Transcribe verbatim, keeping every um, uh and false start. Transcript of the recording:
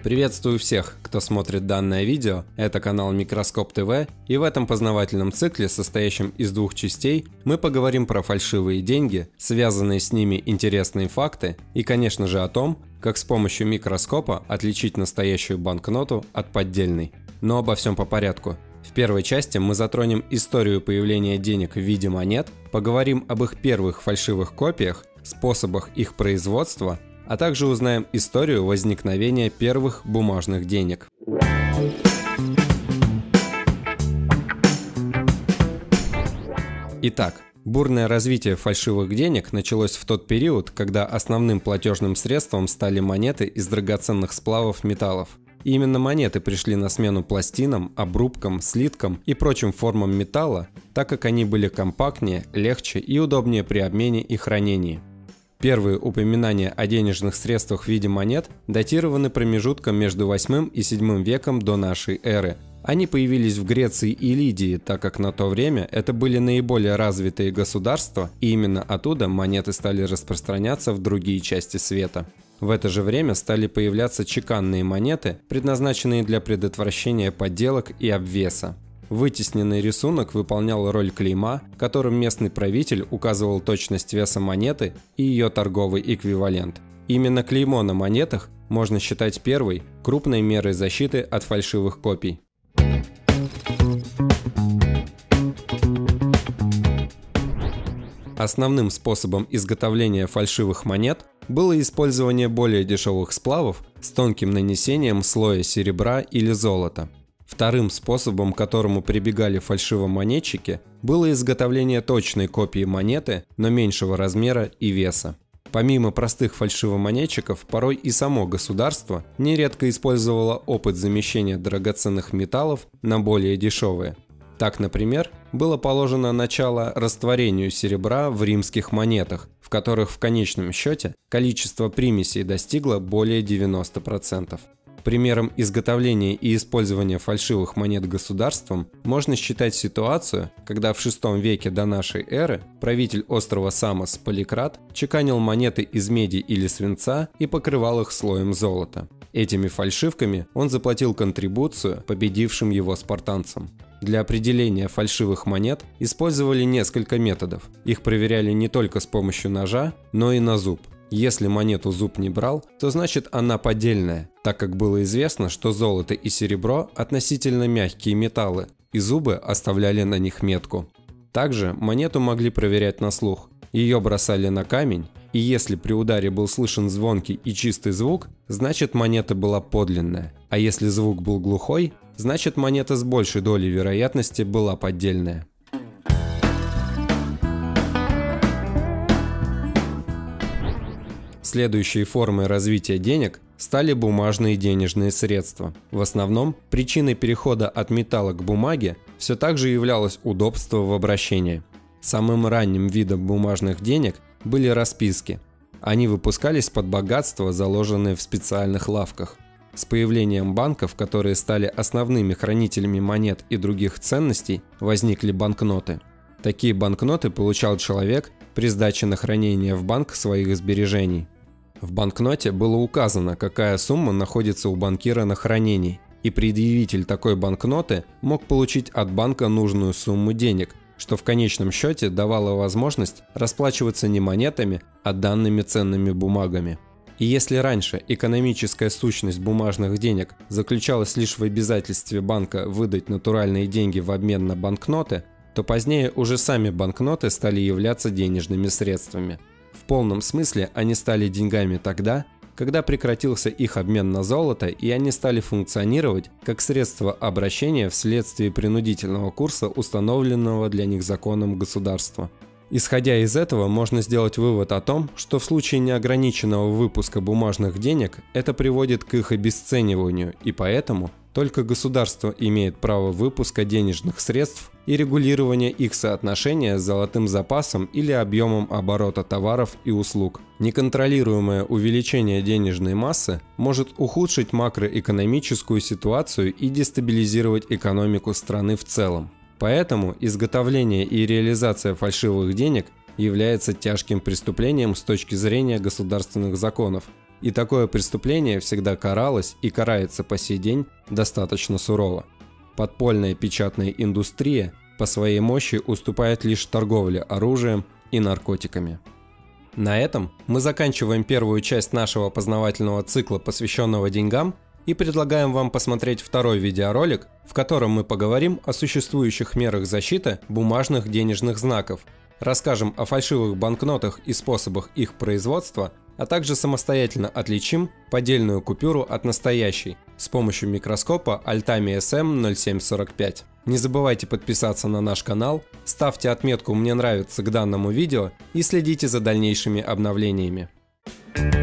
Приветствую всех, кто смотрит данное видео, это канал Микроскоп ТВ, и в этом познавательном цикле, состоящем из двух частей, мы поговорим про фальшивые деньги, связанные с ними интересные факты и, конечно же, о том, как с помощью микроскопа отличить настоящую банкноту от поддельной. Но обо всем по порядку. В первой части мы затронем историю появления денег в виде монет, поговорим об их первых фальшивых копиях, способах их производства, а также узнаем историю возникновения первых бумажных денег. Итак, бурное развитие фальшивых денег началось в тот период, когда основным платежным средством стали монеты из драгоценных сплавов металлов. И именно монеты пришли на смену пластинам, обрубкам, слиткам и прочим формам металла, так как они были компактнее, легче и удобнее при обмене и хранении. Первые упоминания о денежных средствах в виде монет датированы промежутком между восьмым и седьмым веком до нашей эры. Они появились в Греции и Лидии, так как на то время это были наиболее развитые государства, и именно оттуда монеты стали распространяться в другие части света. В это же время стали появляться чеканные монеты, предназначенные для предотвращения подделок и обвеса. Вытесненный рисунок выполнял роль клейма, которым местный правитель указывал точность веса монеты и ее торговый эквивалент. Именно клеймо на монетах можно считать первой крупной мерой защиты от фальшивых копий. Основным способом изготовления фальшивых монет было использование более дешевых сплавов с тонким нанесением слоя серебра или золота. Вторым способом, к которому прибегали фальшивомонетчики, было изготовление точной копии монеты, но меньшего размера и веса. Помимо простых фальшивомонетчиков, порой и само государство нередко использовало опыт замещения драгоценных металлов на более дешевые. Так, например, было положено начало растворению серебра в римских монетах, в которых в конечном счете количество примесей достигло более девяноста процентов. Примером изготовления и использования фальшивых монет государством можно считать ситуацию, когда в шестом веке до нашей эры правитель острова Самос Поликрат чеканил монеты из меди или свинца и покрывал их слоем золота. Этими фальшивками он заплатил контрибуцию победившим его спартанцам. Для определения фальшивых монет использовали несколько методов. Их проверяли не только с помощью ножа, но и на зуб. Если монету зуб не брал, то значит она поддельная, так как было известно, что золото и серебро относительно мягкие металлы, и зубы оставляли на них метку. Также монету могли проверять на слух. Ее бросали на камень, и если при ударе был слышен звонкий и чистый звук, значит монета была подлинная, а если звук был глухой, значит монета с большей долей вероятности была поддельная. Следующей формой развития денег стали бумажные денежные средства. В основном причиной перехода от металла к бумаге все так же являлось удобство в обращении. Самым ранним видом бумажных денег были расписки. Они выпускались под богатство, заложенное в специальных лавках. С появлением банков, которые стали основными хранителями монет и других ценностей, возникли банкноты. Такие банкноты получал человек при сдаче на хранение в банк своих сбережений. В банкноте было указано, какая сумма находится у банкира на хранении, и предъявитель такой банкноты мог получить от банка нужную сумму денег, что в конечном счете давало возможность расплачиваться не монетами, а данными ценными бумагами. И если раньше экономическая сущность бумажных денег заключалась лишь в обязательстве банка выдать натуральные деньги в обмен на банкноты, то позднее уже сами банкноты стали являться денежными средствами. В полном смысле они стали деньгами тогда, когда прекратился их обмен на золото, и они стали функционировать как средство обращения вследствие принудительного курса, установленного для них законом государства. Исходя из этого, можно сделать вывод о том, что в случае неограниченного выпуска бумажных денег это приводит к их обесцениванию, и поэтому только государство имеет право выпуска денежных средств и регулирования их соотношения с золотым запасом или объемом оборота товаров и услуг. Неконтролируемое увеличение денежной массы может ухудшить макроэкономическую ситуацию и дестабилизировать экономику страны в целом. Поэтому изготовление и реализация фальшивых денег является тяжким преступлением с точки зрения государственных законов. И такое преступление всегда каралось и карается по сей день достаточно сурово. Подпольная печатная индустрия по своей мощи уступает лишь торговле оружием и наркотиками. На этом мы заканчиваем первую часть нашего познавательного цикла, посвященного деньгам, и предлагаем вам посмотреть второй видеоролик, в котором мы поговорим о существующих мерах защиты бумажных денежных знаков, расскажем о фальшивых банкнотах и способах их производства, а также самостоятельно отличим поддельную купюру от настоящей с помощью микроскопа Altami эс эм ноль семь сорок пять. Не забывайте подписаться на наш канал, ставьте отметку «Мне нравится» к данному видео и следите за дальнейшими обновлениями.